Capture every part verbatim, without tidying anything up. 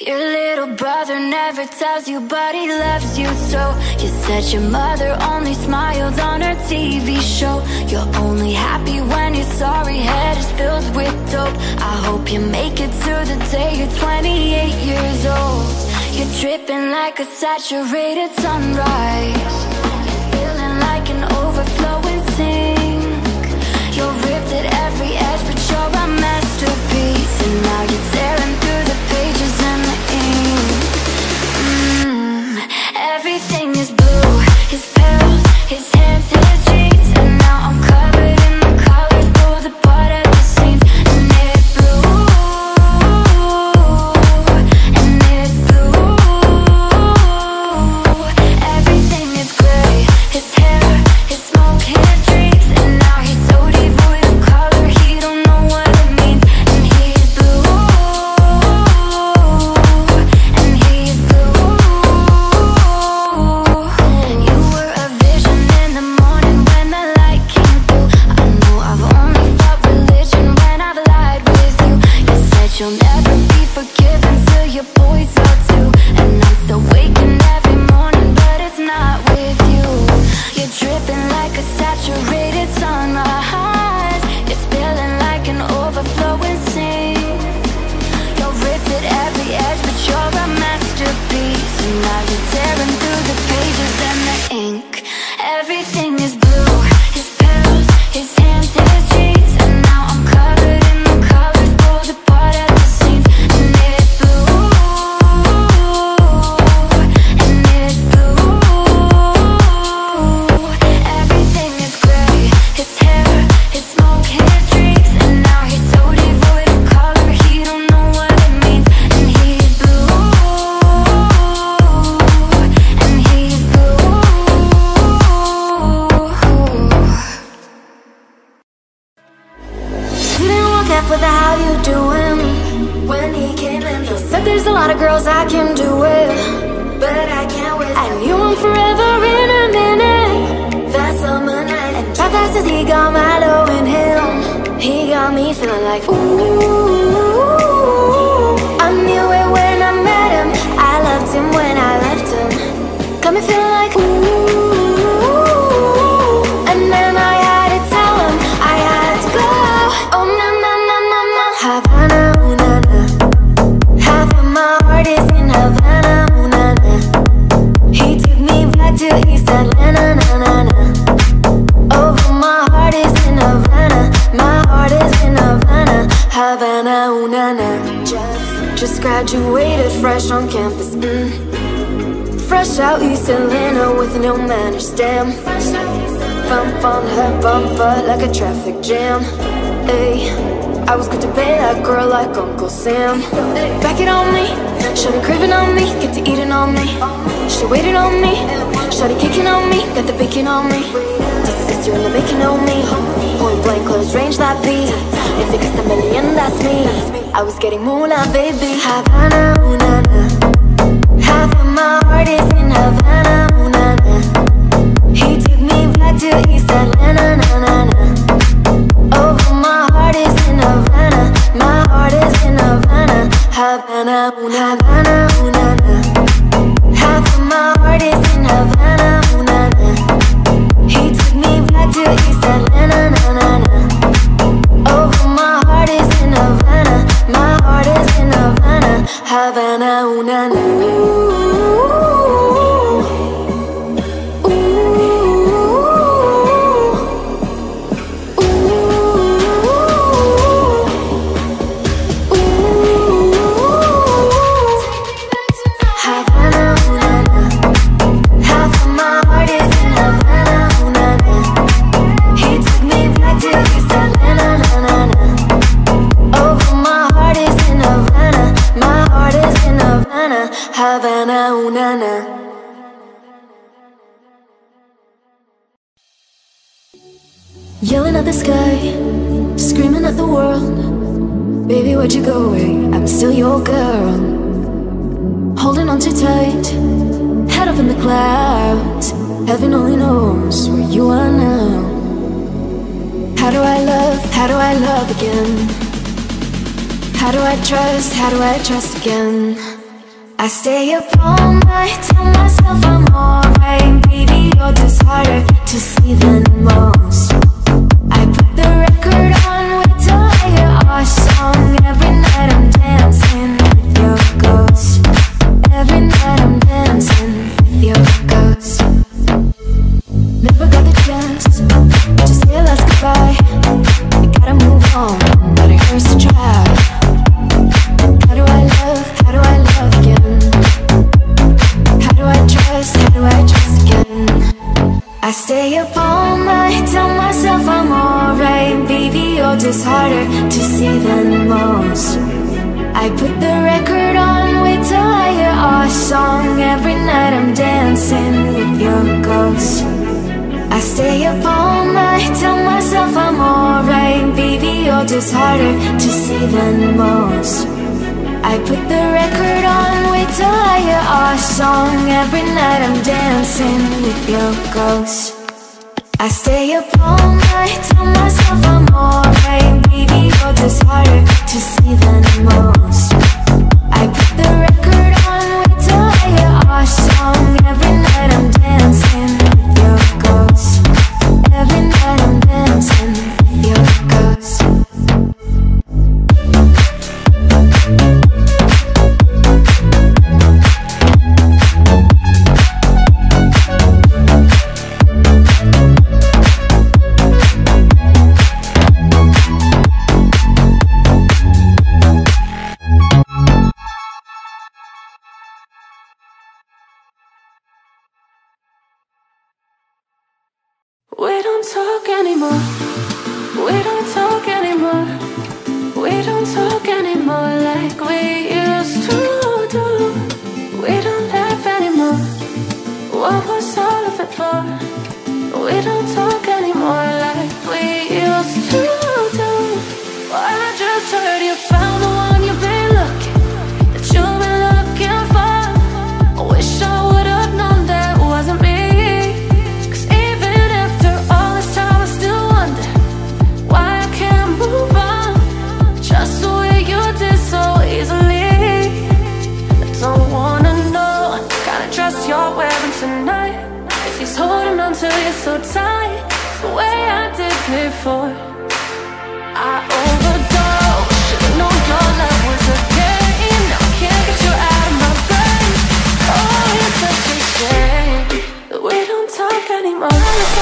Your little brother never tells you, but he loves you so. You said your mother only smiled on her T V show. You're only happy when your sorry head is filled with dope. I hope you make it to the day you're twenty-eight years old. You're dripping like a saturated sunrise. You're feeling like an overflowing sink. You're ripped at every edge, but you're a masterpiece. And now you're tearing through the pages and the ink. mm. Everything is blue. His pills, his hands, his jeans. And now I'm covered in the colors, pulled apart at the seams. And it's blue, and it's blue. Everything is gray. His hair, his smoke, his dreams. And now he's so devoid of color, he don't know what it means. And he's blue, and he's blue. You were a vision in the morning when the light came through. I know I've only felt religion when I've lied with you. You said you'll never be forgiven till your boys are too. And I'm still waking every morning, but it's not with you. You're dripping like a saturated sunrise. You're spilling like an overflowing sink. You're ripped at every edge, but you're a masterpiece. And now you're tearing through the pages and the ink. Everything is blue. His pills, his hands, his jeans. And now I'm covered in the colors, pulled apart at the seams. And it's blue, and it's blue. Everything is gray. His hair, his smoke, his dreams. And now he's so devoid of color, he don't know what it means. And he's blue, and he's blue. Didn't walk half with the how you doing. When he came in, he said there's a lot of girls I can do it, but I can't wait. I knew him forever in a minute. That summer night, and how fast as he got Milo in him, he got me feeling like ooh. I knew it when I met him. I loved him when I left him. Got me feeling like ooh. And then I had to tell him I had to go. Oh na na na na na. Havana, ooh na na. Half of my heart is in Havana, ooh na na. He took me back to East Atlanta, na na na. Oh, my heart is in Havana. My heart is in Havana. Havana, ooh na na. Just, just graduated fresh on campus. Mm. Fresh out East Atlanta with no manners, damn. Bump on her bumper like a traffic jam. Ay, I was good to pay that girl like Uncle Sam. Back it on me, shawty craving on me, get to eating on me. She waited on me, shawty kicking on me, got the bacon on me. The sister in the bacon on me. Point blank, close range, that beat. If it costs a million, that's me. I was getting moolah, baby. Havana, ooh na na. Half of my heart is in Havana, ooh na na. He took me back to East Atlanta, na na na. Oh, my heart is in Havana. My heart is in Havana. Havana, ooh na Havana, ooh na na. Half of my heart is in Havana, ooh na na. He took me back to East Atlanta, na na na. Oh, my heart is in Havana. My heart is in Havana. Havana, ooh na na. Havana, ooh na na. Yelling at the sky, screaming at the world. Baby, where'd you go? I'm still your girl. Holding on too tight, head up in the clouds. Heaven only knows where you are now. How do I love, how do I love again? How do I trust, how do I trust again? I stay up all night, tell myself I'm alright. Baby, you're just harder to see than most. I put the record on, wait till I hear our song. Every night I'm dancing with your ghost. Every night I'm dancing with your ghost. Never got the chance to say a last goodbye. We gotta move on, but it hurts to try. How do I love, how do I love again? How do I trust, how do I trust again? I stay up all night, tell myself I'm alright. Baby, you're just harder to see than most. I put the record on, wait till I hear our song. Every night I'm dancing with your ghost. I stay up all night, tell myself I'm alright. Baby, you're just harder to see than most. I put the record on, wait till I hear our song. Every night I'm dancing with your ghost. I stay up all night, tell myself I'm alright. Baby, you're just harder to see than most. I put the record on, wait till I hear our song. Every night I'm dancing with your ghost. Every night I'm dancing with your ghost. We don't talk anymore. We don't talk anymore. We don't talk anymore like we used to do. We don't laugh anymore. What was all of it for? We don't talk anymore like we used to do. Well, I just heard you found the one you've been looking, that you've been looking for. I wish I would have known that wasn't me. You're wearing tonight, if he's holding on to you so tight, the way I did before. I overdosed, should've known your love was a game. Now I can't get you out of my brain. Oh, it's such a shame that we don't talk anymore.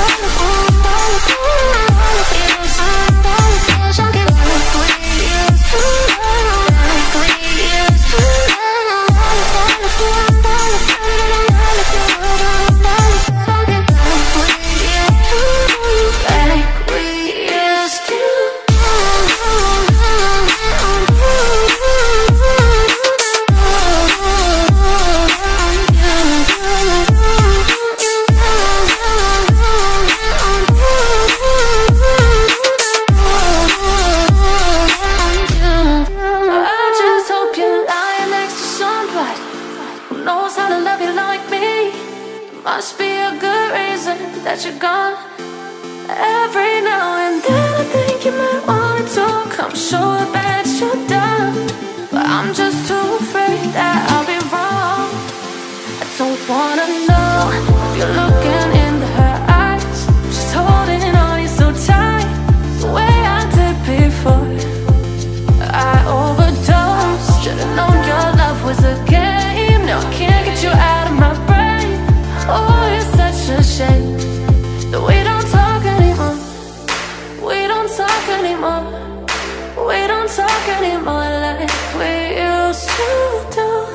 Must be a good reason that you're gone. Every now and then I think you might want to talk. I'm sure that you're done, but I'm just too afraid that I'll be wrong. I don't wanna know if you're looking into her eyes. She's holding on you so tight, the way I did before. I overdosed, should've known your love was a game. Now I can't get you out of my brain. Oh, it's such a shame that we don't talk anymore. We don't talk anymore. We don't talk anymore like we used to do.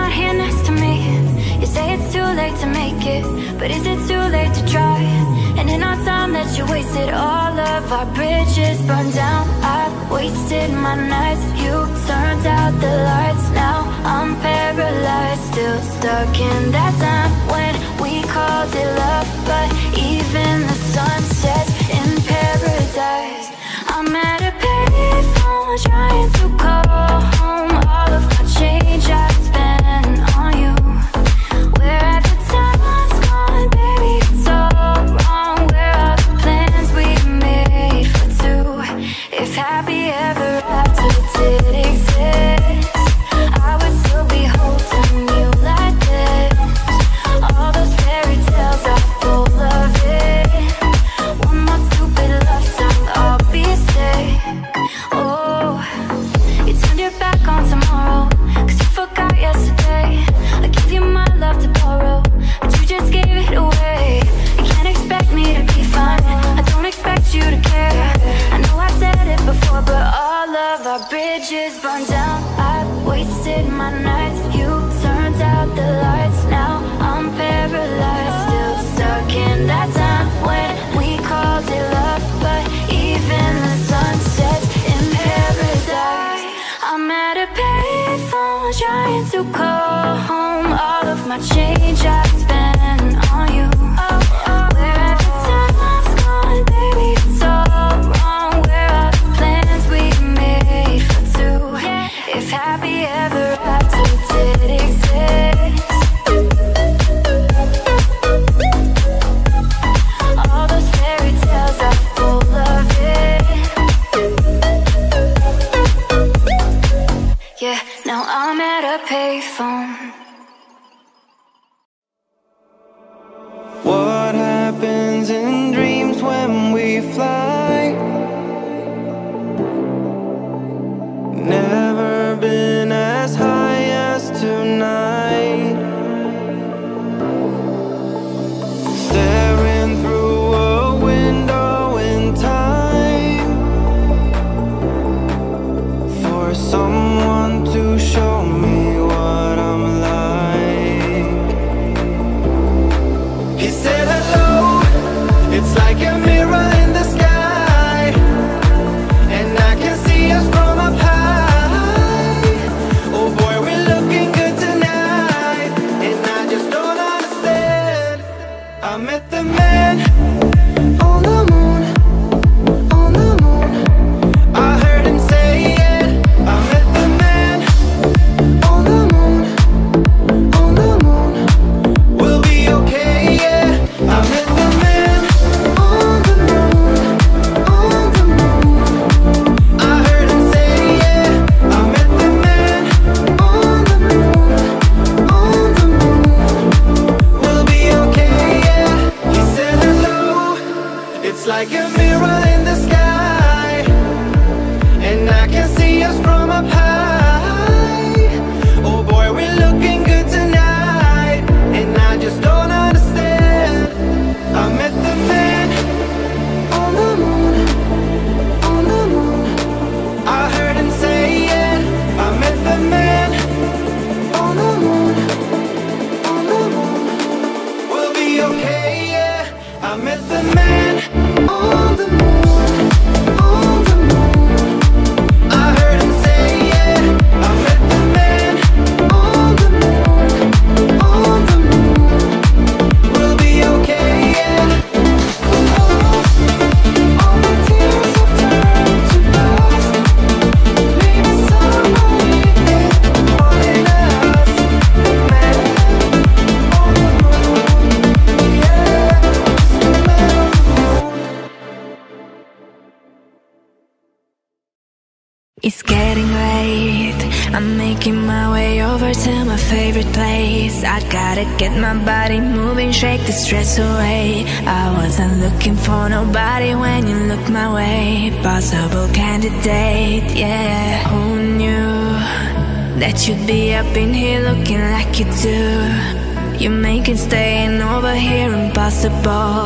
not here next to me. You say it's too late to make it, but is it too late to try? And in our time that you wasted, all of our bridges burned down. I wasted my nights, you turned out the lights. Now I'm paralyzed, still stuck in that time when we called it love. But even the sun sets in paradise. I'm at a payphone trying to call home. All of my change I spent on you. Where have the time's gone, baby, it's all wrong. Where are the plans we made for two? If happy ever after did exist, I would still be holding you like this. All those fairy tales are full of it. One more stupid love song, I'll be sick. Oh, you turned your back on tomorrow, cause you forgot yesterday. I gave you my love to borrow, but you just gave it away. You can't expect me to be fine, I don't expect you to care. I know I've said it before, but all of our bridges burned down. I wasted my nights, you turned out the lights. Now I'm paralyzed, still stuck in that time when we called it love. But even the sun sets in paradise. I'm at a payphone trying to call home. All of my change I spent on you. Where have the time's gone, baby, it's all wrong. Where are the plans we made for two? If happy ever after did exist, all those fairy tales are full of it. Yeah, now I'm at a payphone. What happens in dreams when we fly? Never been as high as tonight. Staring through a window in time for someone to show me what I'm like. He said hello, it's like a mirror in the sky, and I can see us from up high. Oh boy, we're looking good tonight, and I just don't understand. I met the man on the moon, on the moon. I heard him say it. I met the man on the moon, on the moon. We'll be okay, yeah. I met the man on the moon, on the moon. I heard him say yeah. I met the man on the moon, on the moon. We'll be okay, yeah. He said hello, it's like a mirror in the sky, and I can see us from up high. Oh boy, we're looking good tonight, and I just don't understand. I met the man on the moon, on the moon. I heard him say yeah. I met the man on the moon, on the moon. We'll be okay, yeah. I met the man on the moon, on the moon. I heard him say yeah. I met the man on the moon, on the moon. We'll be okay, yeah. All my tears have turned to dust. Maybe somebody is wanting us. Man on the moon, yeah. Just the man on the moon. It's getting late, I'm making my way over to my favorite place. I gotta get my body moving, shake the stress away. I wasn't looking for nobody when you looked my way. Possible candidate, yeah. Who knew that you'd be up in here looking like you do? You make it staying over here impossible.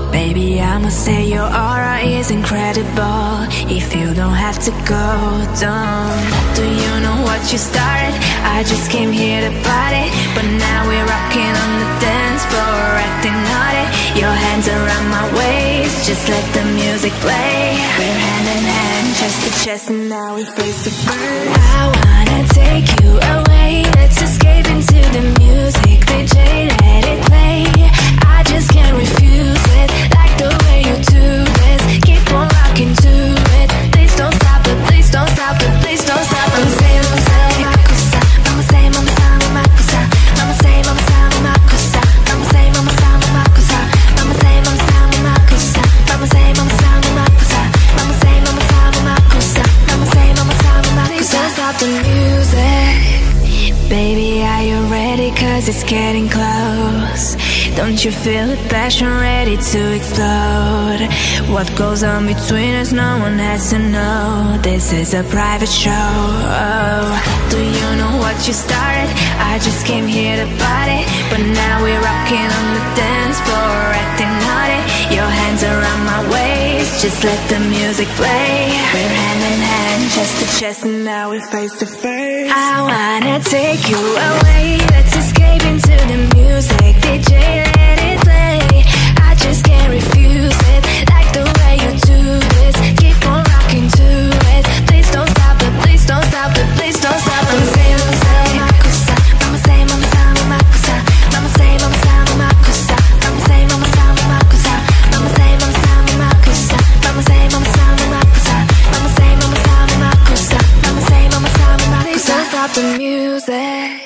Baby, I must say your aura is incredible. If you don't have to go, don't. Do you know what you started? I just came here to party, but now we're rocking on the dance floor, acting naughty. Your hands around my waist, just let the music play. We're hand in hand, chest to chest, and now we're face to face. I wanna take you away, let's escape into the music. D J, let it play. I just can't refuse it, like the way you do this. Keep on rocking to it. Please don't stop it, please don't stop it, please don't stop it. Mama say, mama say, makusa. Mama say, mama say, makusa. Mama say, mama say, makusa. Mama say, mama say, makusa. Mama say, mama say, makusa. Mama say, mama say, makusa. Mama say, mama say, makusa. Mama say, mama say, makusa. Please don't stop the music. Baby, are you ready? Cause it's getting close. Don't you feel the passion ready to explode? What goes on between us, no one has to know. This is a private show. Oh, do you know what you started? I just came here to party, but now we're rocking on the dance floor, acting naughty. Your hands around my waist, just let the music play. We're hand in hand, chest to chest, and now we're face to face. I wanna take you away, let's escape into the music. D J, let it play. I just can't refuse it, like the way you do this. Keep on rocking to it. Please don't stop it, please don't stop it, please don't stop it. Mama say, mama say, makusa. Mama say, mama say, makusa. Mama say, mama say, makusa. Mama say, mama say, makusa. Mama say, mama say, makusa. Mama say, mama say, makusa. Mama say, mama say, makusa. Mama say, mama say, makusa. Please don't stop the music.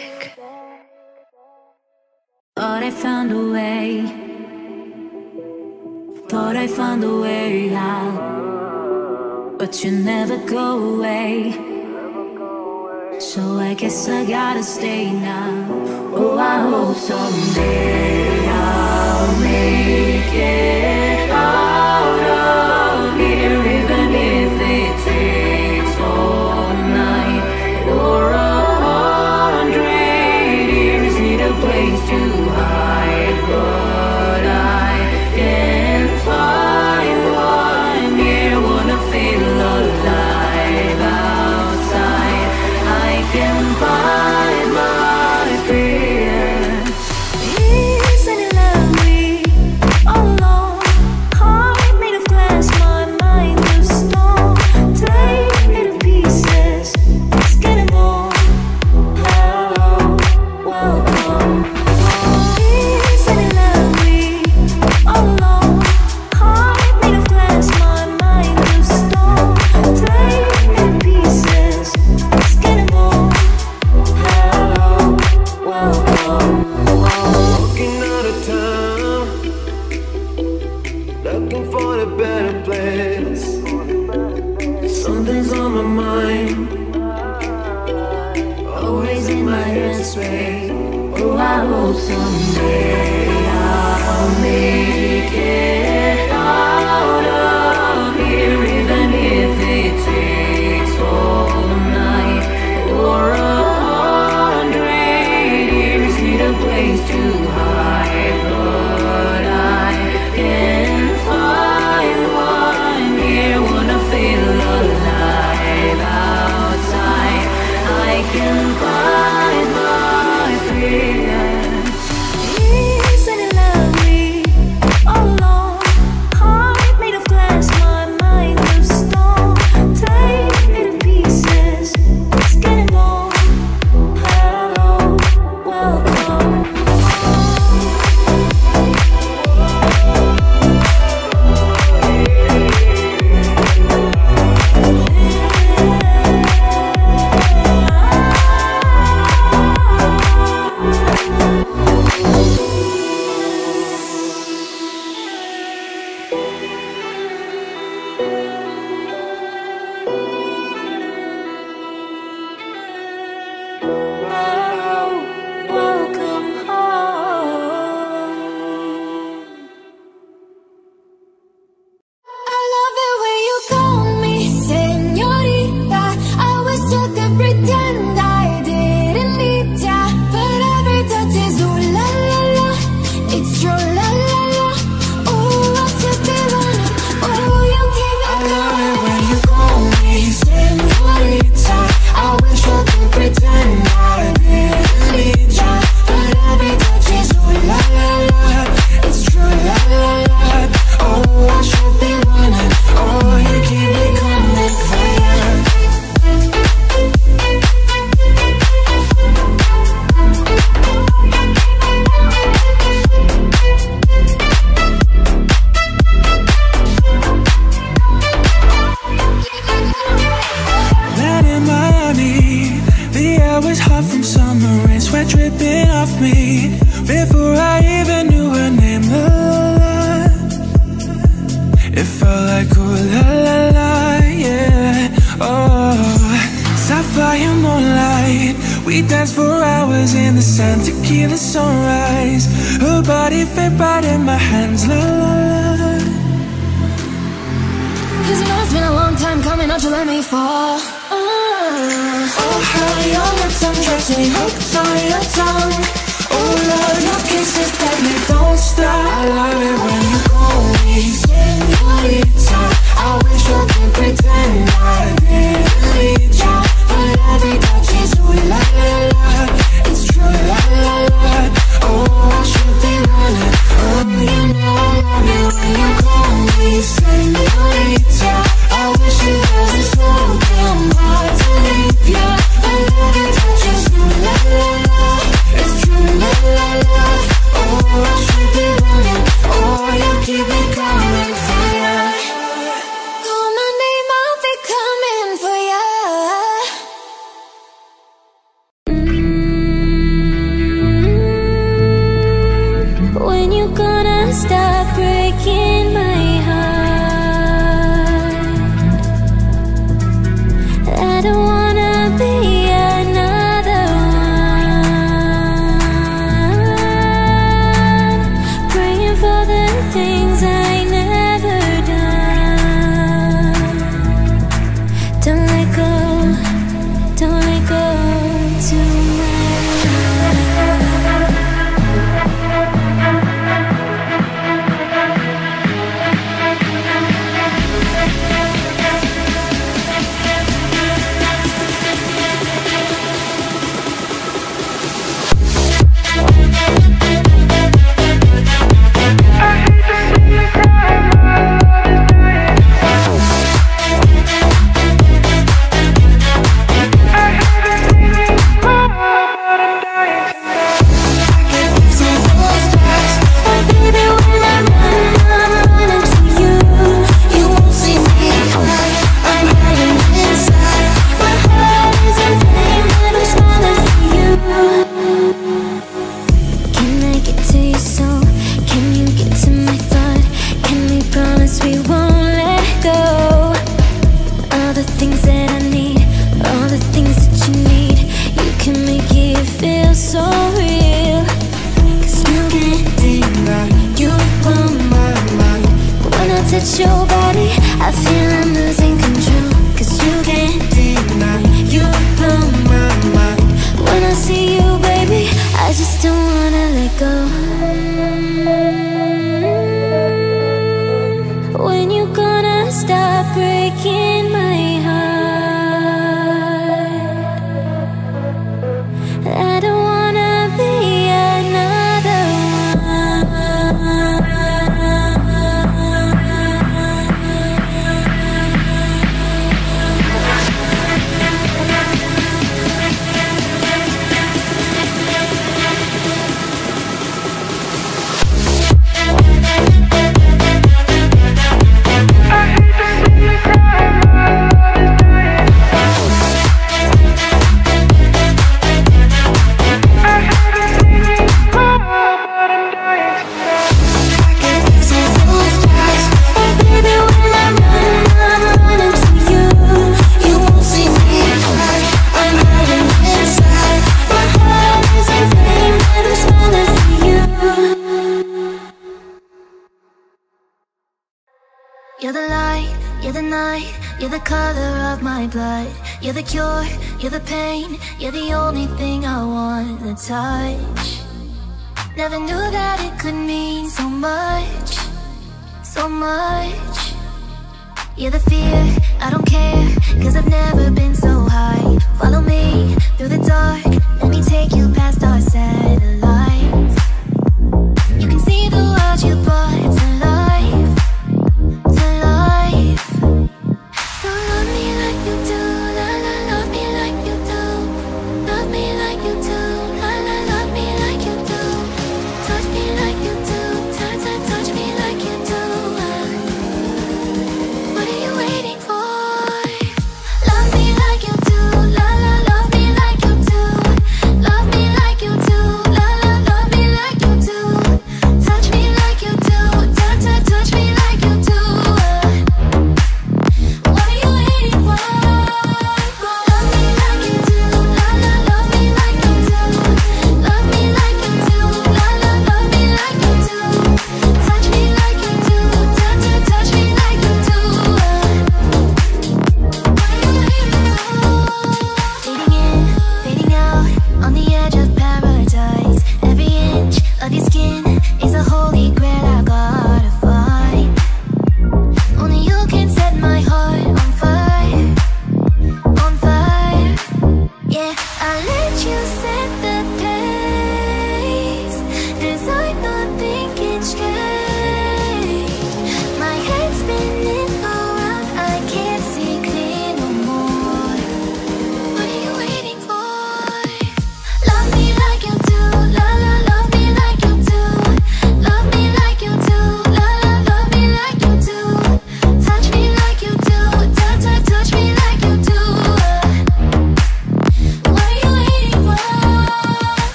Thought I found a way. Thought I found a way out, but you never go away. So I guess I gotta stay now. Oh, I hope someday I'll make it out of here, even if it takes all night or a hundred years. Need a place to hide, but I can't find one here. Wanna feel alive outside. I can find my fear. Isn't it lovely? All alone, heart made of glass, my mind of stone. Take me to pieces, it's getting more. Hello, welcome. Isn't it lovely? All alone, heart made of glass, my mind of stone. Take me to pieces, it's getting more. Hello, welcome. Walking out of town, looking for a better place. Something's on my mind, Always in my headspace. Oh, I hope someday I'll make it out of here, even if it takes all night or a hundred years. Need a place to hide, but I can't find one here. Wanna feel alive outside. I can find my fear. girl like ooh la la la, yeah. Oh, sapphire moonlight, we dance for hours in the sun, tequila sunrise. Her body fit right in my hands, la la la. Cause you know it's been a long time coming, don't you let me fall. Oh, oh how your lips undress me, hooked on your tongue. Oh Lord, your kisses that me don't stop. I love it when you call me señorita. I wish I could pretend I didn't need you, but every touch is ooh la la la. It's true la la la. Oh, I should be running. Oh, you know I love you when you call me señorita. I wish it wasn't so damn hard to leave you, but every touch is ooh la la la. It's true la la la. Oh, I should be running. Oh, you keep me coming for ya. call my name, I'll be coming for ya. Mm-hmm. When you gonna stop breaking my heart? I don't wanna be another one, praying for the things I never done. Don't let go, don't let go tonight. Touch your body, I feel I'm losing control. Cause you can't deny, you blow my mind. When I see you, baby, I just don't wanna let go. When you gonna stop breaking my heart? I don't wanna be another one. You're the light, you're the night, you're the color of my blood. You're the cure, you're the pain, you're the only thing I want to touch. Never knew that it could mean so much, so much. You're the fear, I don't care, cause I've never been so high. Follow me through the dark, let me take you past our satellites. You can see the world you brought to life, to life. So love me like you do, la la, love me like you do. Love me like you do, la la, love me like you do. Touch me like you do, touch, touch, touch me like you do. What are you waiting for? Love me like you do, la la, love me like you do. Love me like you do, la la,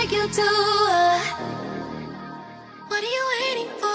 like you do. What are you waiting for?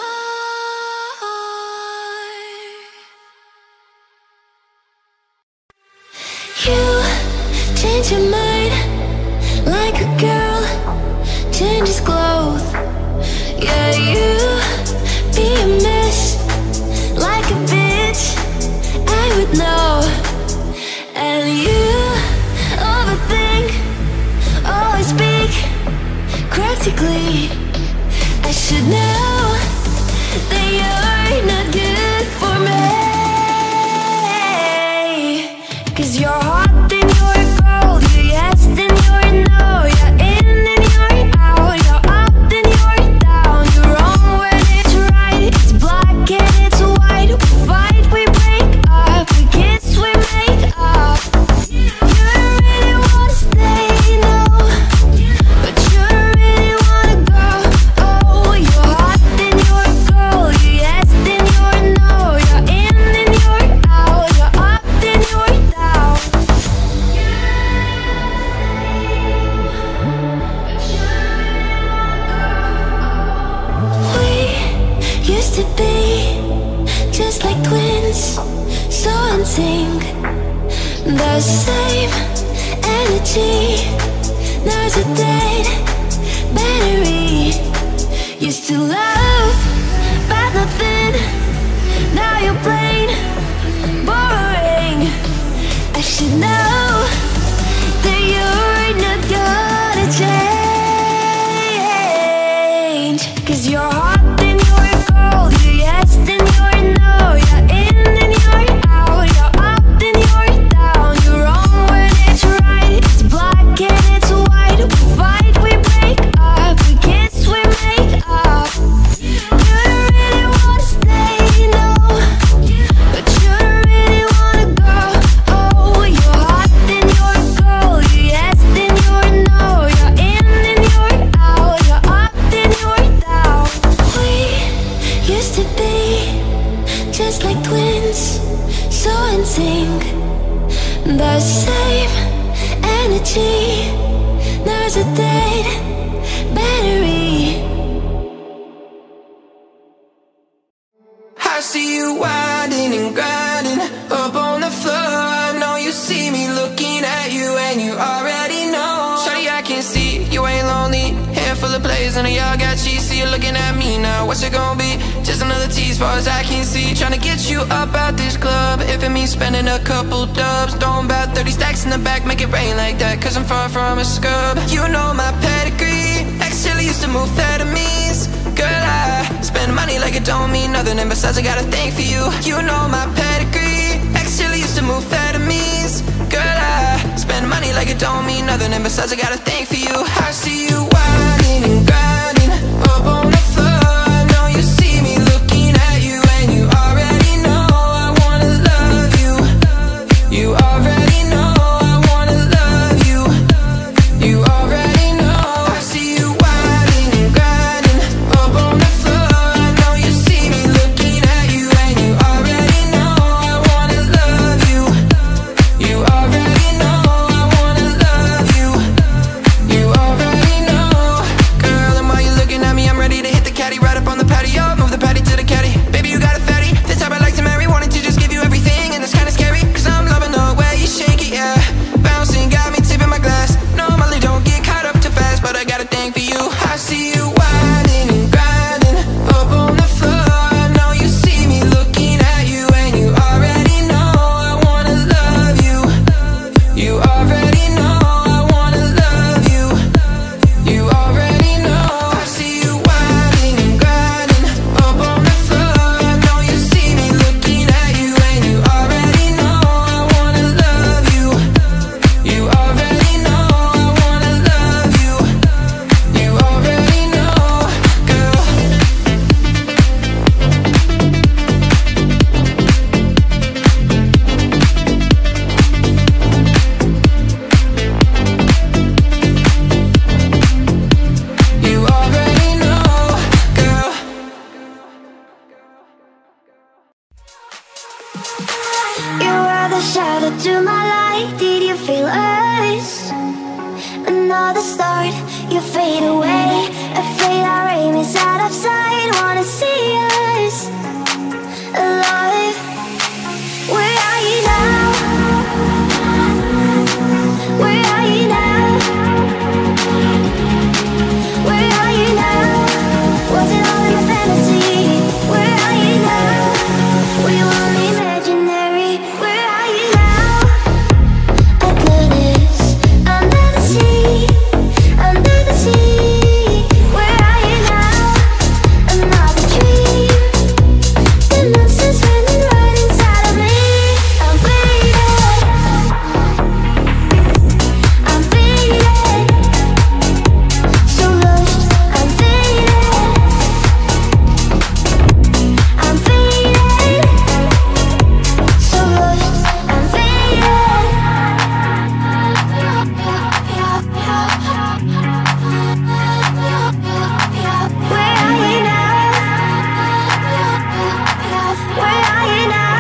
You change your mind like a girl changes clothes. Yeah, you be a mess like a bitch, I would know. And you overthink, always speak cryptically. I should know that you're not good for me. 'Cause you're hot, then you're cold. You're yes, then you're no. You're in, then you're out. You're up, then you're down. You're wrong when it's right. It's black and it's white. We fight, we break up. We kiss, we make up. You don't really wanna stay, no, but you don't really wanna go. Oh, you're hot, then you're cold. You're yes, then you're no. You're in, then you're out. You're up, then you're down. We used to be just like twins, so in sync. The same energy. Now's a dead battery. Used to love, but nothing. Now you're plain boring. I should know that you're not gonna change. 'Cause you're hot, then you're cold. You're yes, then you're no. You're in, then you're out. You're up, then you're down. You're wrong when it's right. It's black and it's white. We fight, we break up. We kiss, we make up. You don't really wanna stay, no, but you don't really wanna go. Oh, you're hot, then you're cold. You're yes, then you're no. You're in, then you're out. You're up, then you're down. We used to be just like twins, so in sync. The same energy. Now's a dead battery. I see you winding and grinding up on the floor. I know you see me looking at you and you already know. Shawty, I can see you ain't lonely. Handful of plays and y'all got cheese. See you looking at me now. What's it gonna be? Just another tease, far as I can see. Trying to get you up out this club. If it means spending a couple dubs, throwing about thirty stacks in the back, make it rain like that. 'Cause I'm far from a scrub. You know my pedigree. Ex-Chili used to move amphetamines. Girl, I spend money like it don't mean nothing. And besides, I got a thing for you. You know my pedigree. Ex-Chili used to move amphetamines. Girl, I spend money like it don't mean nothing. And besides, I got a thing for you. I see you whining and grinding up on the floor. I know you see me looking at you and you already know I wanna love you. You already know I wanna love you. You already know. I see you whining and grinding up on the floor. I know you see me looking at you and you already know I wanna love you. You already know I wanna love you. You already know. Girl, and while you're looking at me, I'm ready to hit the caddy right up on the patio. Move the patty to the caddy. Baby, you got a fatty. This type I like to marry. Wanted to just give you everything, and it's kinda scary. 'Cause I'm loving the way you shake it, yeah. Bouncing, got me tipping my glass. Normally don't get caught up too fast, but I got a thing for you. I see you whining and grinding up on the floor. I know you see me looking at you and you already know I wanna love you. You already know I wanna love you. You already know. I see you whining and grinding up on the floor. I know you see me looking at you and you already know I wanna love you. You already know I wanna love you. You already know, girl. You already know, girl. You are the shadow to my light. Did you feel us? another start. You fade away, afraid our aim is out of sight. Wanna see us alive. Where are you now? Where are you now? Where are you now? Was it all in a fantasy? Where are you now? Were you only imaginary? Where are you now? Atlantis, under the sea, under the sea. Where are you now? Another dream. The monster's running right inside of me. I'm faded, I'm faded, so lost. I'm faded, I'm faded, so lost. I'm faded. Where are you now? Where are you now?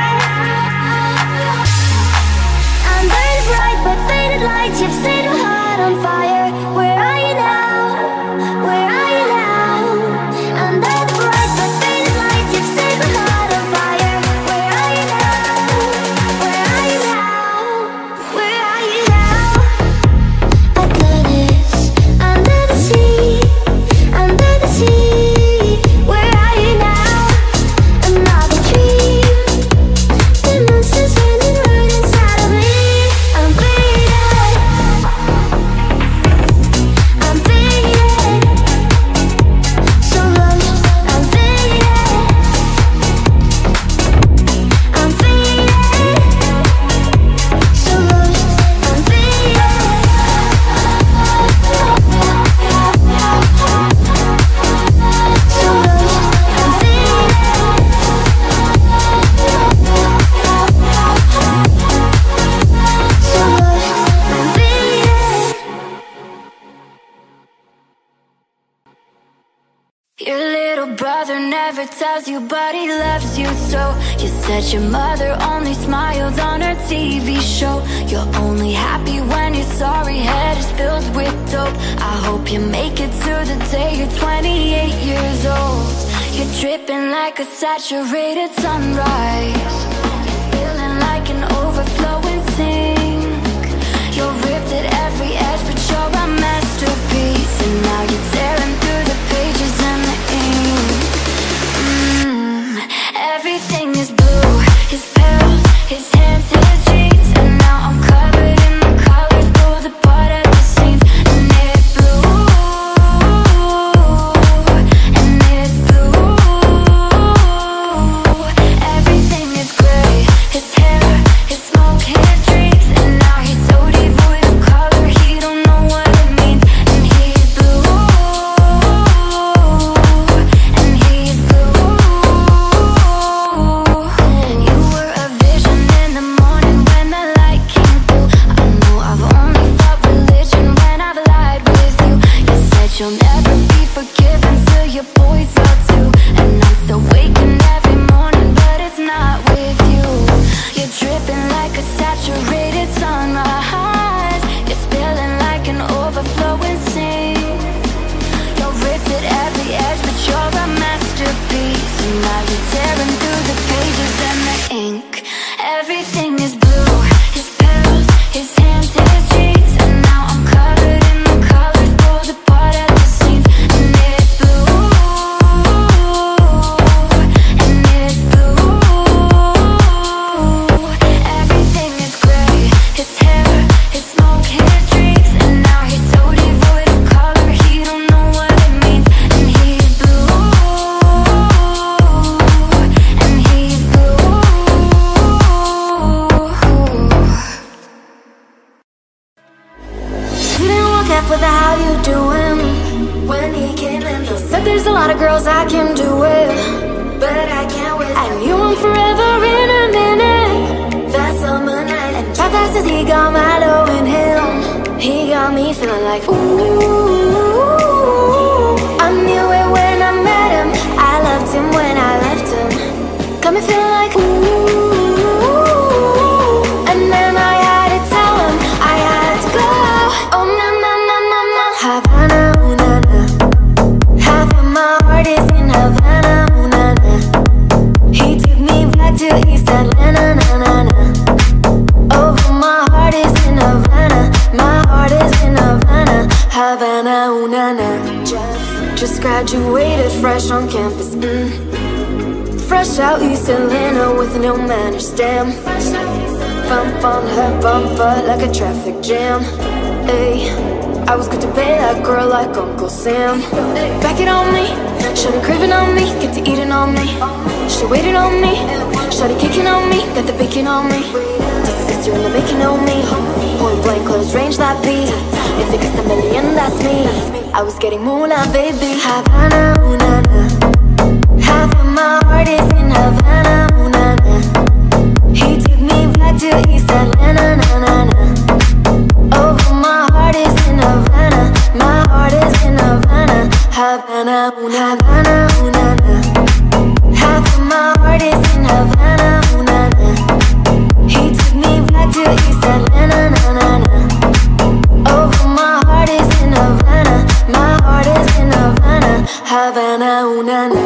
I'm burning bright but faded lights. You've set my heart on fire. Where are you now? Where are you now? I'm burning bright but faded lights. You've set my heart on fire. Where are you now? Where are you now? Where are you now? Atlantis, under the sea, under the sea. Where are you now? Another dream. The monster's running right inside of me. I'm faded, I'm faded, so lost. I'm faded, I'm faded, so lost. I'm faded, so lost. I'm Your little brother never tells you, but he loves you so. You said your mother only smiled on her T V show. You're only happy when your sorry head is filled with dope. I hope you make it to the day you're twenty-eight years old. You're dripping like a saturated sunrise. You're feeling like an overflowing sink. You're ripped at every edge, but you're a masterpiece. And now you're tearing through the pages and the ink. mm, Everything is blue. His pills, his hands, his jeans. And now I'm covered in the colors, pulled apart at the seams. And it's blue, and it's blue. Everything is gray. His hair, his smoke, his dreams. And now he's so devoid of color, he don't know what it means. And he's blue, and he's blue. You were a vision in the morning when the light came through. I know I've only felt religion when I've lied with you. You said you'll never be forgiven till your boys are too. And I'm still waking every morning, but it's not with you. You're dripping like a saturated sunrise. You're spilling like an overflowing sink. You're ripped at every edge, but you're a masterpiece. And now you're tearing through the pages and the ink. Everything is blue. His pills, his hands, his jeans. And now I'm covered in the colors, pulled apart at the seams. And it's blue, and it's blue. Everything is gray. His hair, his smoke, his dreams. And now he's so devoid of color, he don't know what it means. And he's blue, and he's blue. He didn't look up with the how you doing when he came in. He said there's a lot of girls I can do it, but I can't with I knew him forever in a minute. That summer night, and how fast as he got Milo in him, he got me feeling like ooh. I knew it when I met him. I loved him when I left him. Got me feeling like ooh. And then I had to tell him I had to go. Oh na na na na Graduated fresh on campus, mm. Fresh out East Atlanta with no manners, damn. Bump on her bumper like a traffic jam. Ayy, I was good to pay that girl like Uncle Sam. Back it on me, shawty craving on me, get to eating on me. She waited on me, shawty kicking on me, got the bacon on me. This sister in the making on me. Point blank, close range, that beat. If it gets a million, that's me. I was getting moolah, baby. Havana, ooh na na. Half of my heart is in Havana, ooh na na. He took me back to East Atlanta, na na na. Oh, but my heart is in Havana. My heart is in Havana. Havana, ooh na Havana, ooh na na. Half of my heart is in Havana, ooh na na. He took me back to East Atlanta, na na na. Oh, but my heart is in Havana. My heart is in Havana. Havana, ooh na na.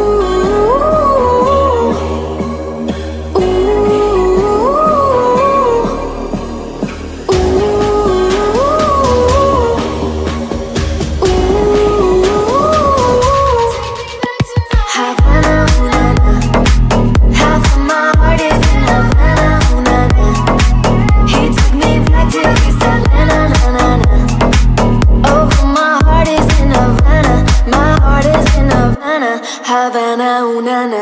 Havana, ooh na na.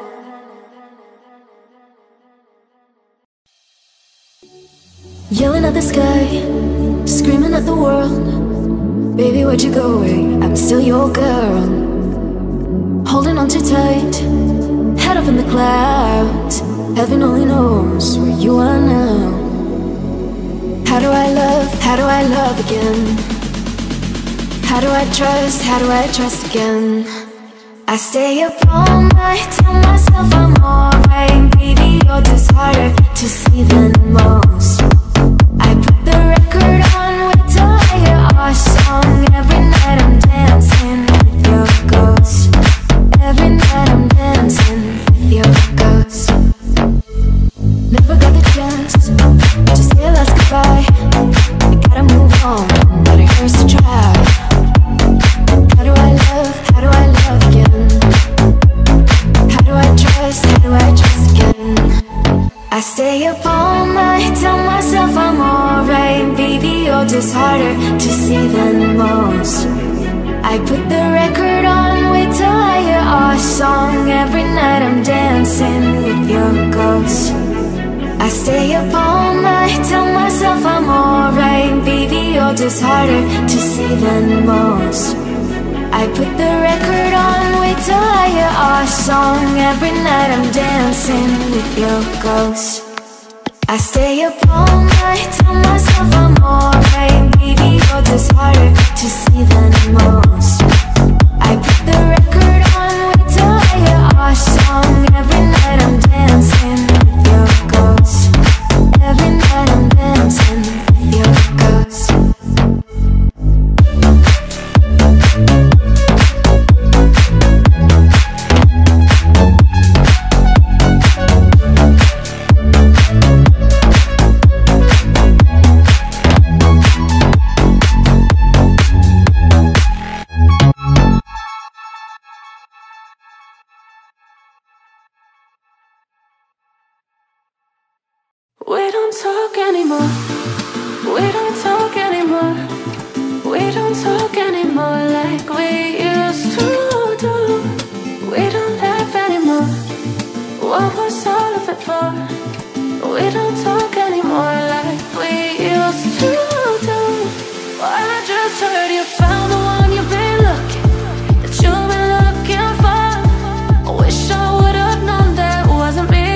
Yelling at the sky, screaming at the world. Baby, where'd you go away? I'm still your girl. Holding on too tight, head up in the clouds. Heaven only knows where you are now. How do I love, how do I love again? How do I trust, how do I trust again? I stay up all night, tell myself I'm alright. Baby, you're just harder to see than most. I put the record on, wait till I hear our song. Every night I'm dancing with your ghost. Every night I'm dancing with your ghost. Never got the chance to say last goodbye. I gotta move on, but it hurts to try. How do I love, how do I love again? How do I trust, how do I trust again? I stay up all night, tell myself I'm alright. Baby, you're just harder to see than most. I put the record on, wait till I hear our song. Every night I'm dancing with your ghost. I stay up all night, tell myself I'm alright. Baby, you're just harder to see than most. I put the record on, wait till I hear our song. Every night I'm dancing with your ghost. I stay up all night, tell myself I'm alright. Baby, you're just harder to see than most. I put the record on, wait till I hear our song. Every night I'm dancing with your ghost. Every night I'm dancing with your ghost. We don't talk anymore. We don't talk anymore. We don't talk anymore like we used to do. We don't laugh anymore. What was all of it for? We don't talk anymore like we used to do. Well, I just heard you found the one you've been looking, that you've been looking for. I wish I would have known that wasn't me.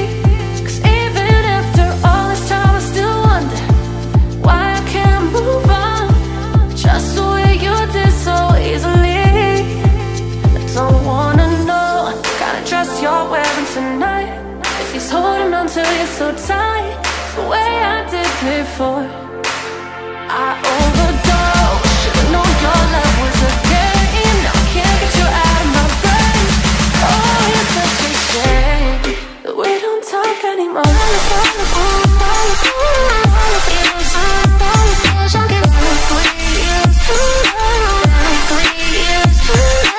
You're wearing tonight, if he's holding on to you so tight, the way I did before. I overdosed, should've known your love was a game. Now I can't get you out of my brain. Oh, it's such a shame that we don't talk anymore. We used to, we used to.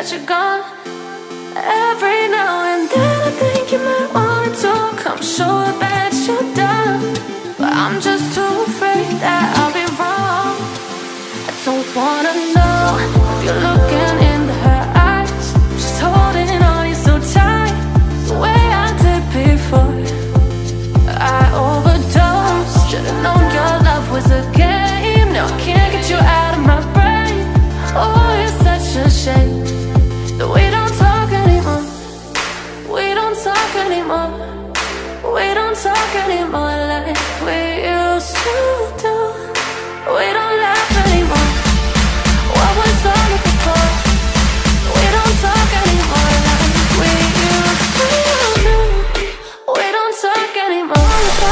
that you're gone. Every now and then I think you might wanna talk. I'm sure that you're done, but I'm just too afraid that I'll be wrong. I don't wanna know if you're looking into her eyes. She's holding on you so tight, the way I did before. I overdosed, should've known your love was a game. Now I can't get you out of my brain. Oh, it's such a shame that we don't talk anymore. We don't talk anymore. We don't talk anymore like we used to do. We don't laugh anymore. What was all of it for? We don't talk anymore like we used to do. We don't talk anymore.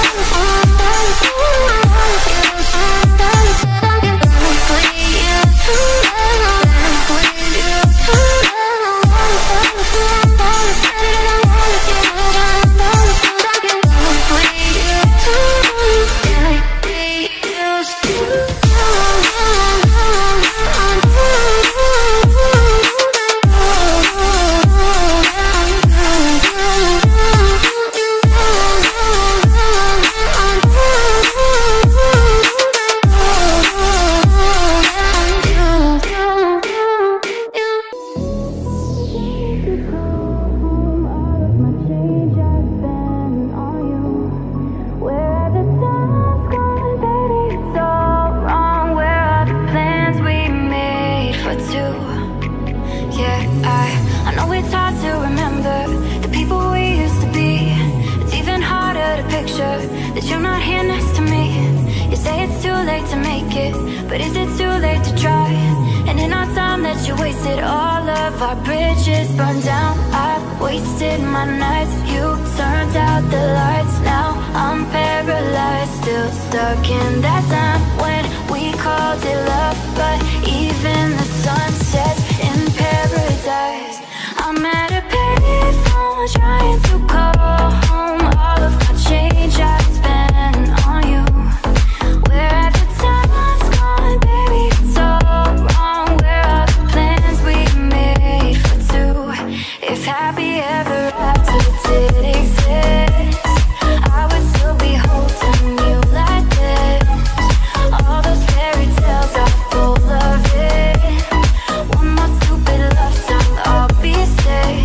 That you're not here next to me. You say it's too late to make it, but is it too late to try? And in our time that you wasted, all of our bridges burned down. I wasted my nights, you turned out the lights. Now I'm paralyzed, still stuck in that time when we called it love. But even the sun sets in paradise. I'm at a payphone trying to call home. All of my change I spent on you. Where have the time's gone, baby? It's all wrong. Where are the plans we made for two? If happy ever after did exist, I would still be holding you like this. All those fairy tales are full of it. One more stupid love song, I'll be sick.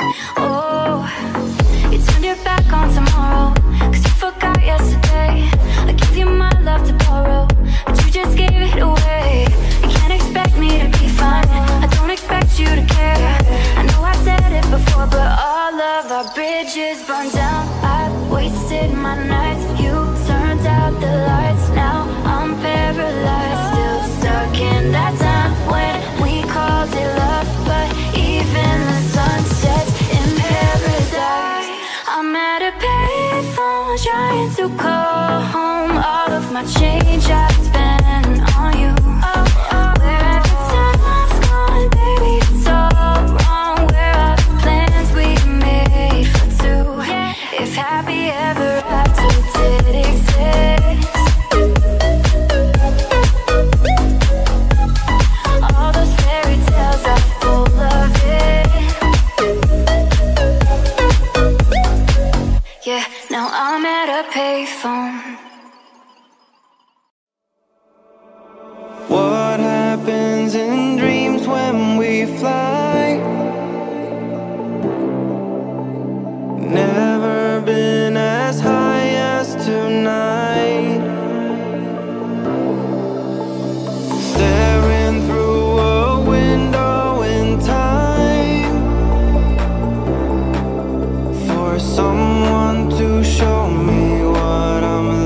Oh, you turned your back on tomorrow, cause you forgot yesterday. I gave you my love to borrow, but you just gave it away. You can't expect me to be fine, I don't expect you to care. I know I've said it before, but all of our bridges burned down. I wasted my nights, you turned out the lights. Now I'm paralyzed, still stuck in that time when we called it love. But even the sun sets in paradise. I'm at a payphone trying to call home. All of my change I spent on you. Where have the time's gone, baby? It's all wrong. Where are the plans we made for two? If happy ever after did exist, all those fairy tales are full of it. Yeah, now I'm at a payphone. What happens in dreams when we fly? Never been as high as tonight. Staring through a window in time for someone to show me what I'm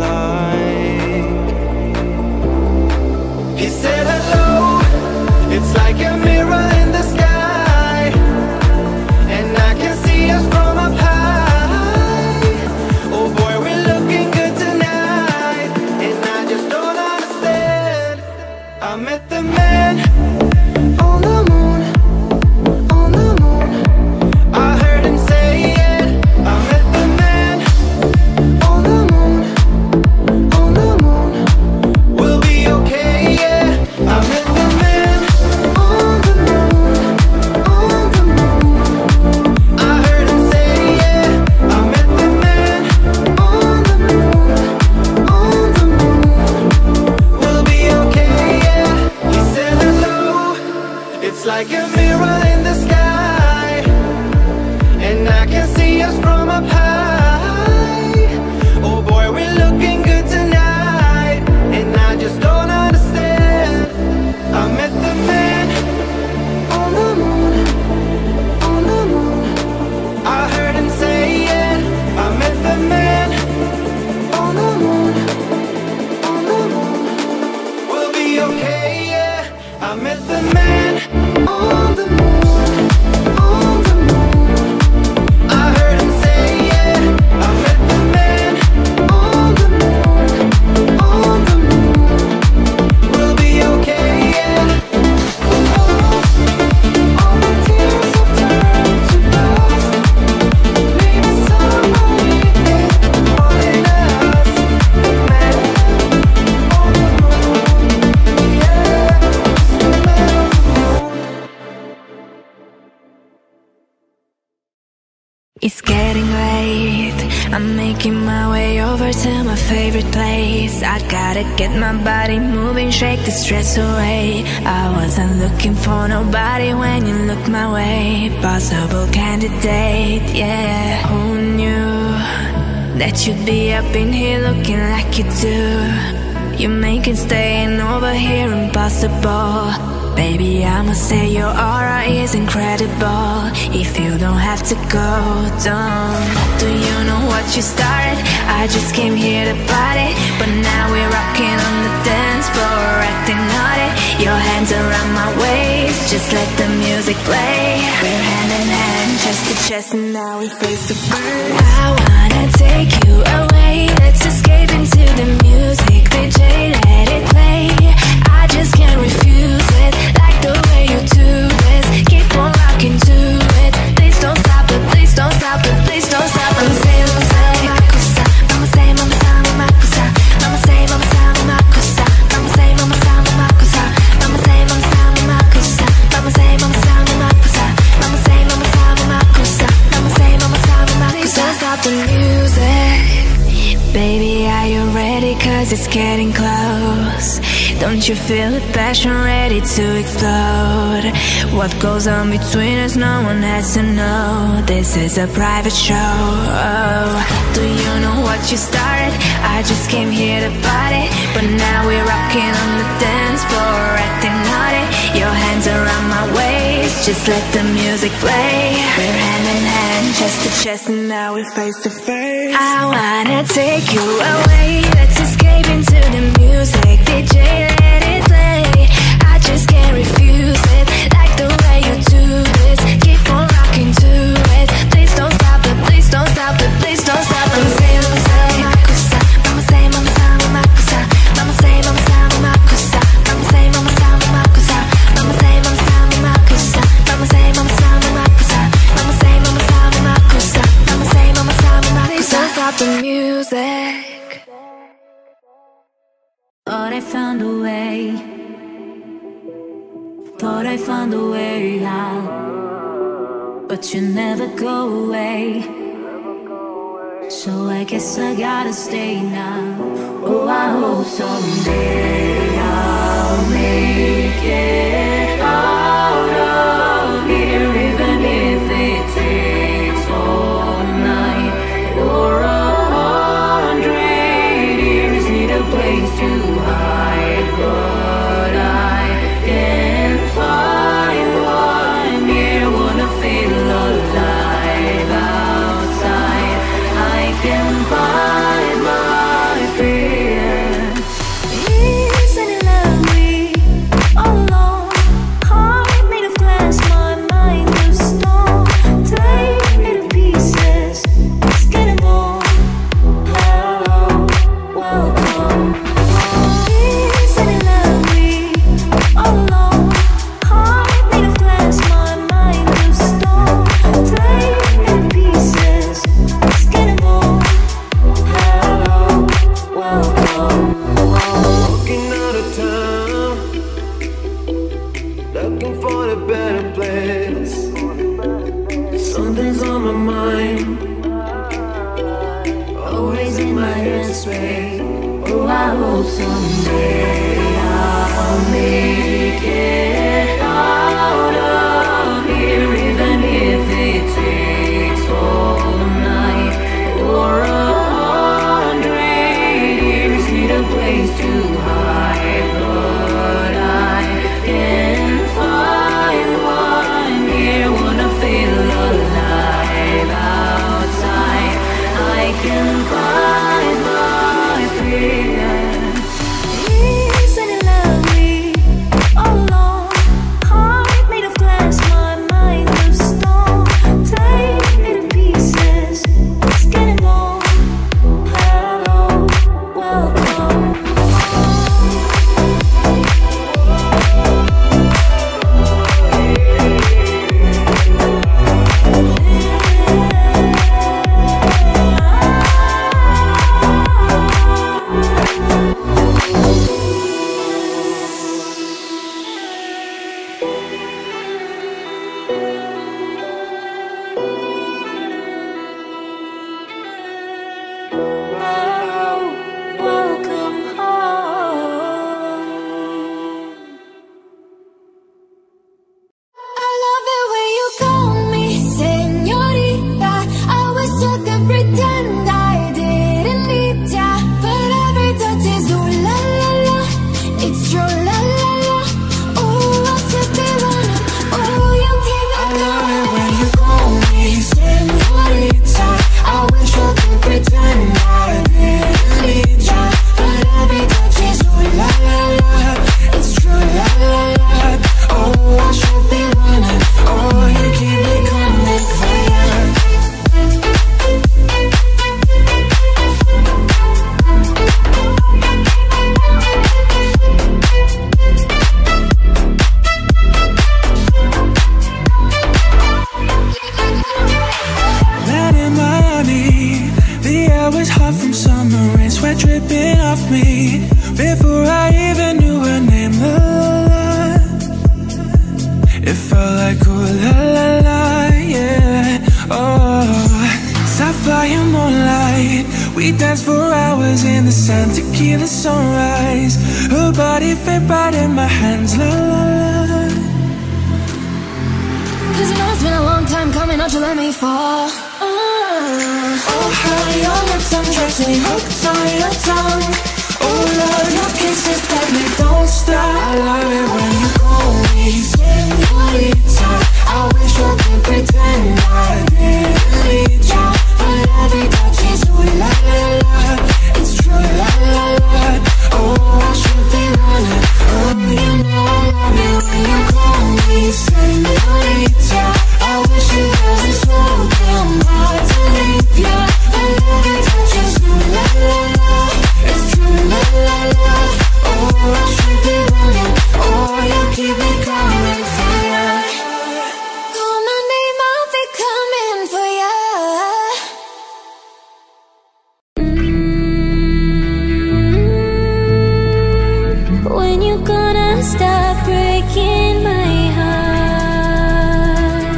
It's getting late, I'm making my way over to my favorite place. I gotta get my body moving, shake the stress away. I wasn't looking for nobody when you looked my way. Possible candidate, yeah. Who knew that you'd be up in here looking like you do? You're making staying over here impossible. Baby, I must say your aura is incredible. If you don't have to go, don't. Do you know what you started? I just came here to party, but now we're rocking on the dance floor, acting naughty. Your hands around my waist, just let the music play. We're hand in hand, chest to chest, and now we face to face. I wanna take you away, let's escape into the music. D J, let it play. I just can't refuse it. Like the way you do this, keep on rocking to it. Please don't stop it, please don't stop it, please don't stop it. Mama say, mama say, makusa. Mama say, mama say, makusa. Mama say, mama say, makusa. Mama say, mama say, makusa. Mama say, mama say, makusa. Mama say, mama say, makusa. Mama say, mama say, makusa. Mama say, mama say, makusa. Please don't stop the music. Baby, are you ready? Cause it's getting close. Don't you feel the passion ready to explode? What goes on between us, no one has to know. This is a private show. Oh, do you know what you started? I just came here to party, but now we're rocking on the dance floor, acting naughty. Your hands around my waist, just let the music play. We're hand in hand, chest to chest, and now we're face to face. I wanna take you away, let's escape into the music. D J, let it play. I just can't refuse it. Like the way you do this, keep on rocking to it. Please don't stop it, please don't stop it, please don't stop it. Mama say, mama say, makusa. Mama say, mama say, makusa. Mama say, mama say, makusa. Mama say, mama say, makusa. Mama say, mama say, makusa. Mama say, mama say, makusa. Mama say, mama say, makusa. Mama say, mama say, makusa. Please don't stop the music. Thought I found a way. Thought I found a way out, but you never go away. So I guess I gotta stay now. Oh, I hope someday I'll make it out of here, even if it takes all night or a hundred years. Need a place to hide, but I can't find one here. Wanna feel alive outside. I can find my fear. Isn't it lovely all alone? We danced for hours in the sun, tequila sunrise. Her body fit right in my hands, la la la. Cause you know it's been a long time coming, don't you let me fall. uh. Oh, how your lips undress me, hooked on your tongue. Oh Lord, your kisses got me, don't stop. I love it when you call me señorita. I wish I could pretend I didn't need you, but every touch is ooh la la la. It's true la la la. Oh, I should be running. Oh, you know I love it when you call me señorita. I wish it wasn't so damn hard to leave you, but every touch is ooh la la la. It's true la la la. Oh, I should be running. Oh, you keep me coming for ya. Call my name, I'll be coming for ya. Mm-hmm. When you gonna stop breaking my heart?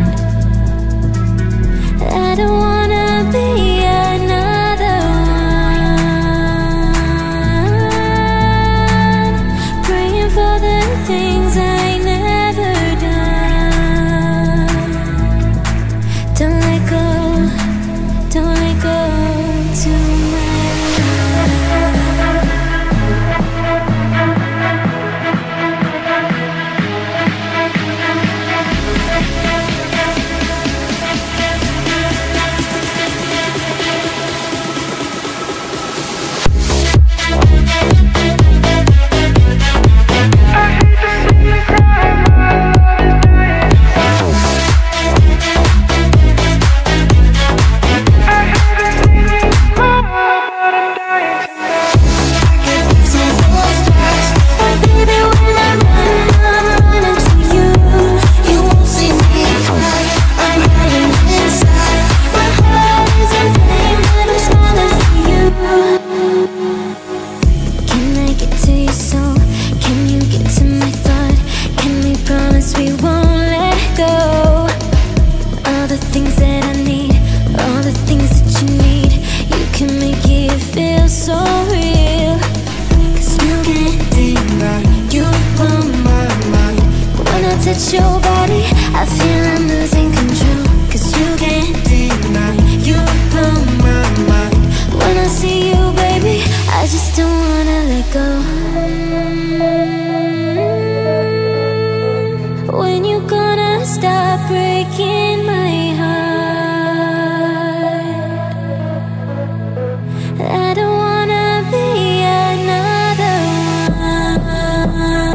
I don't wanna be another one, praying for the things I never done. Don't let go, don't let go too much. Touch your body, I feel I'm losing control. Cause you can't deny, you blow my mind. When I see you, baby, I just don't wanna let go. When you gonna stop breaking my heart? I don't wanna be another one.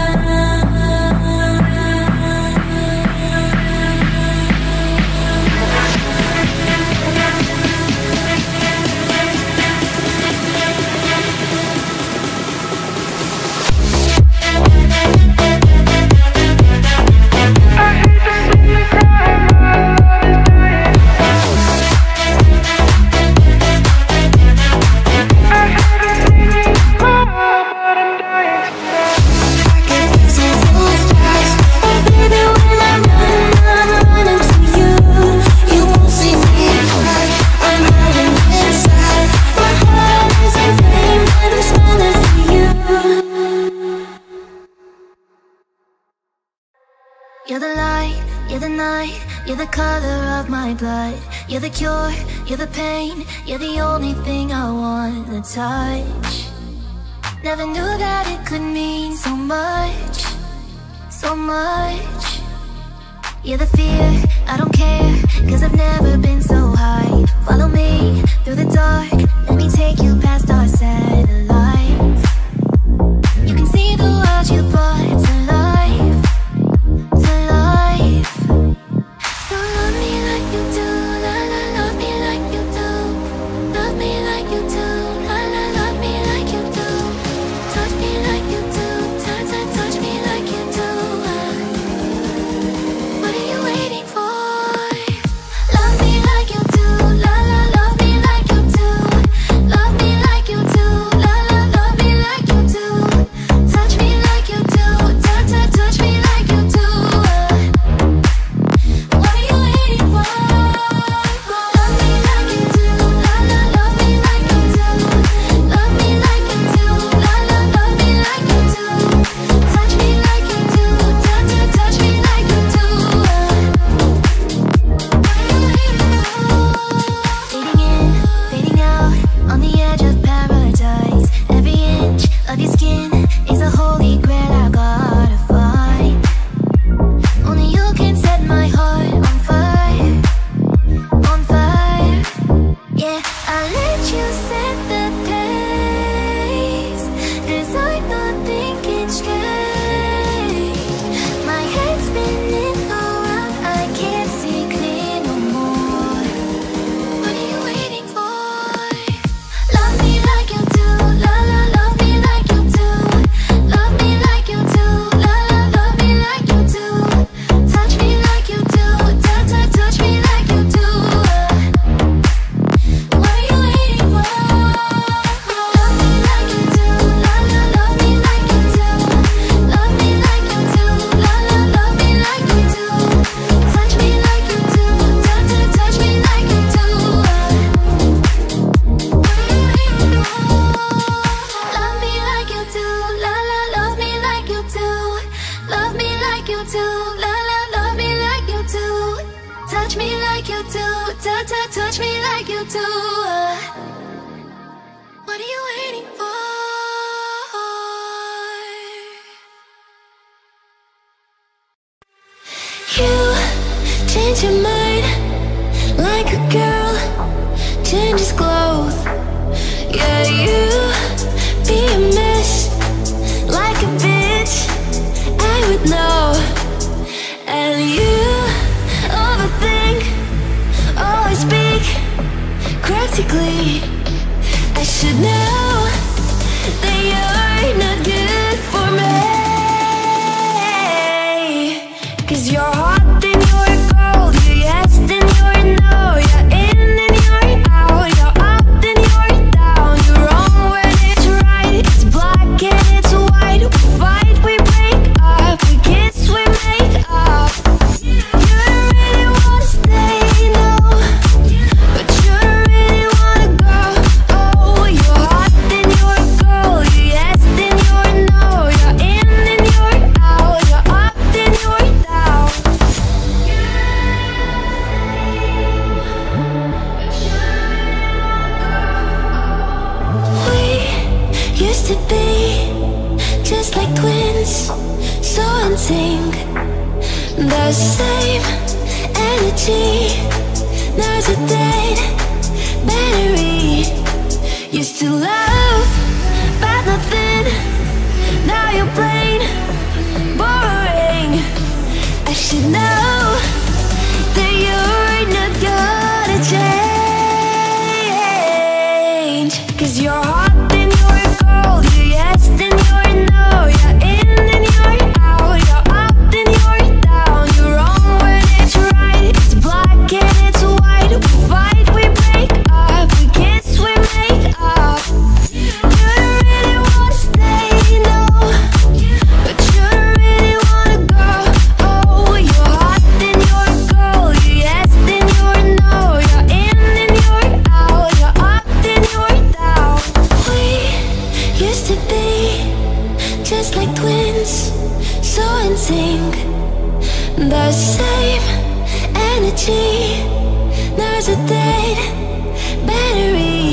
You're the light, you're the night, you're the color of my blood. You're the cure, you're the pain, you're the only thing I want to touch. Never knew that it could mean so much, so much. You're the fear, I don't care, cause I've never been so high. Follow me through the dark, let me take you past our satellites. You can see the world you brought to life, to life. So love me like you do, la la, love me like you do. Love me like you do, la la, love me like you do. Touch me like you do, touch, touch, touch me like you do. What are you waiting for? Love me like you do, la la, love me like you do. Love me like you do, la la, touch me like you do. Touch, touch, touch me like you do. Uh, what are you waiting for? You change your mind like a girl changes clothes. Yeah, you be a mess like a bitch, I would know. And you overthink, always speak cryptically. I should know that you're not good for me. Cause you're hot, then you're cold. You're yes, then you're no. You're in, then you're out. You're up, then you're down. You're wrong when it's right. It's black and it's white. We fight, we break up. We kiss, we make up. You don't really wanna stay, no, but you don't really wanna go. Oh, you're hot, then you're cold. You're yes, then you're no. You're in, then you're out. You're up, then you're down. We used to be just like twins, so in sync. The same energy. Now's a dead battery. Used to love, but nothing. Now you're plain boring. I should know that you're not gonna change. Cause you're hot, then you're cold. You're yes, then you're no. You're in, then you're out. You're up, then you're down. You're wrong when it's right. It's black and it's white. We fight, we break up. We kiss, we make up. You don't really wanna stay, no, but you don't really wanna go. Oh, you're hot, then you're cold. You're yes, then you're no. You're in, then you're out. You're up, then you're down. We used to be just like twins, so in sync. The same energy. There's a dead battery.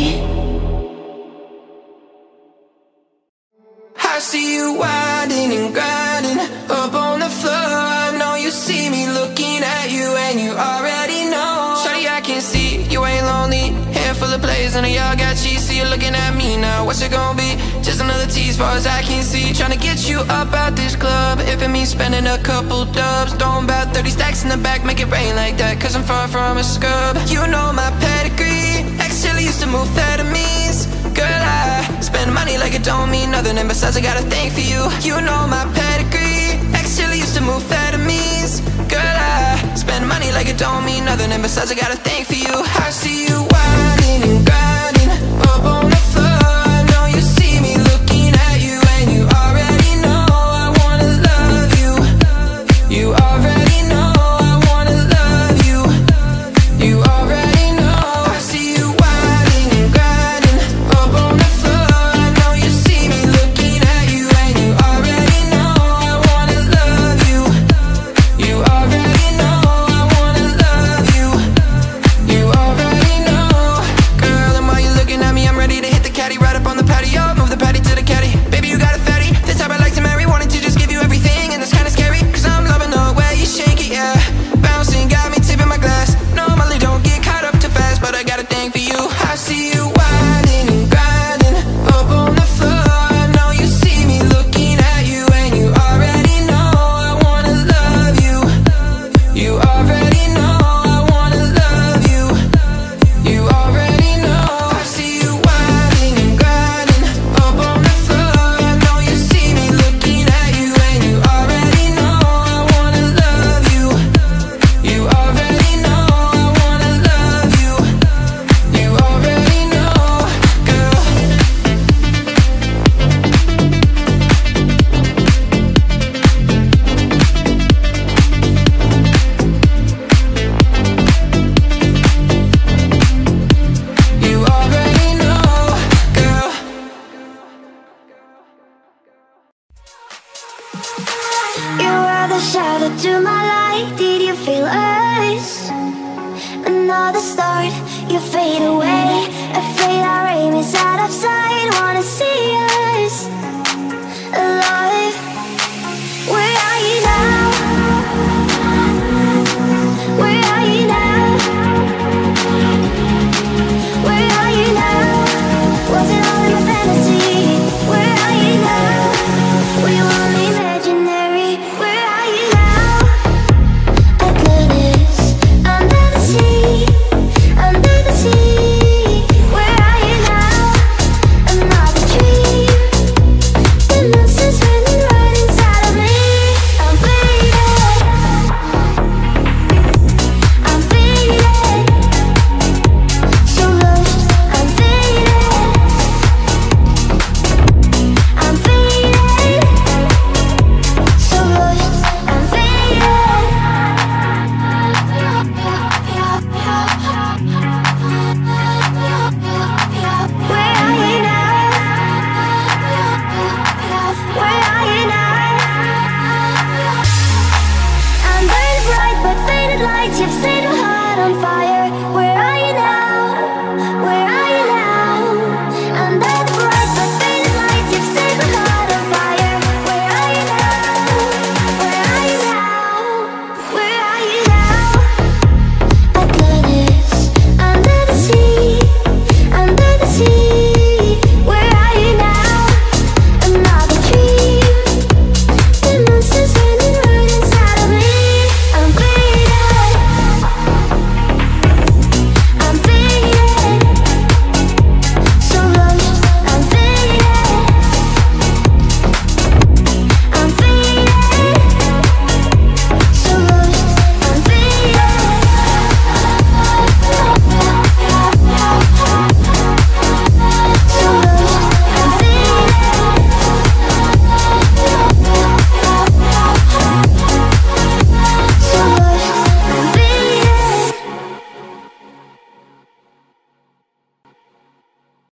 I see you winding and grinding up on the floor. I know you see me looking at you and you already know. Shawty, I can see you ain't lonely. Handful of plays and a y'all got cheese. See you looking at me now. What's it gonna be? Just another tease far as I can see. Tryna get you up out this club. If it means spending a couple dubs. Throwing about thirty stacks in the back. Make it rain like that, cause I'm far from a scrub. You know my pedigree. Ex-Chili used to move amphetamines. Girl, I spend money like it don't mean nothing. And besides, I got a thing for you. You know my pedigree. Ex-Chili used to move amphetamines. Girl, I spend money like it don't mean nothing. And besides, I got a thing for you. I see you.